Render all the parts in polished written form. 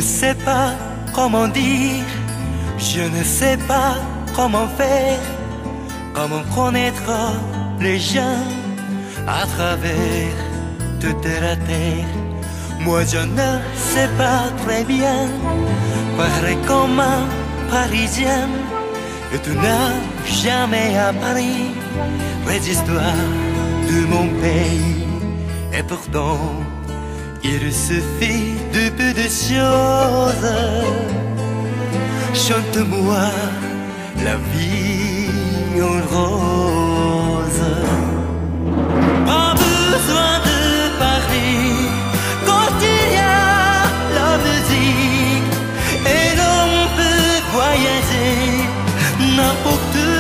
sais pas comment dire, je ne sais pas comment faire, comment connaître les gens à travers toute la terre. Moi je ne sais pas très bien parler comme un Parisien, et tu n'as jamais appris les histoires de mon pays. Et pourtant il suffit de peu de choses. Chante-moi la vie en rose. Pas besoin de parler quand il y a la musique, et l'on peut voyager n'importe où.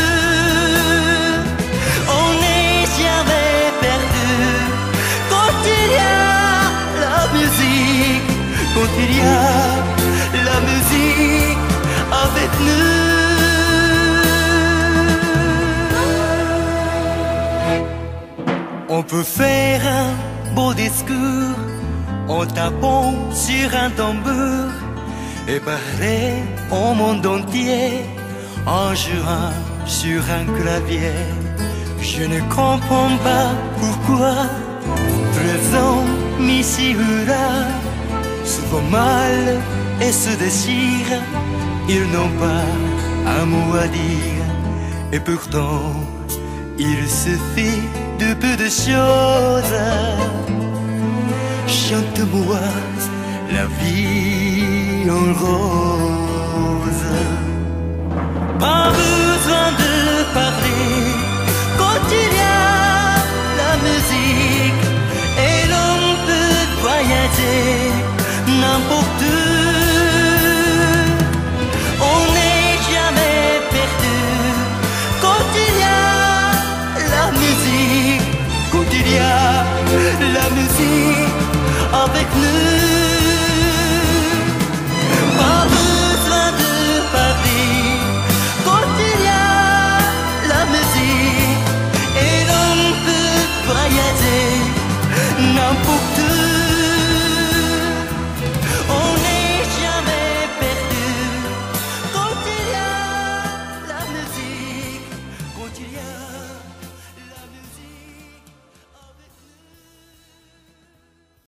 On n'est jamais perdu quand il y a la musique, quand il y a la musique avec nous. On peut faire un beau discours en tapant sur un tambour et parler au monde entier en jouant sur un clavier. Je ne comprends pas pourquoi présent ici ou là se font mal et se déchirent. Ils n'ont pas un mot à dire, et pourtant il suffit de peu de choses. Chante-moi la vie en rose. Pas besoin de parler quand il y a la musique, et l'on peut voyager n'importe où.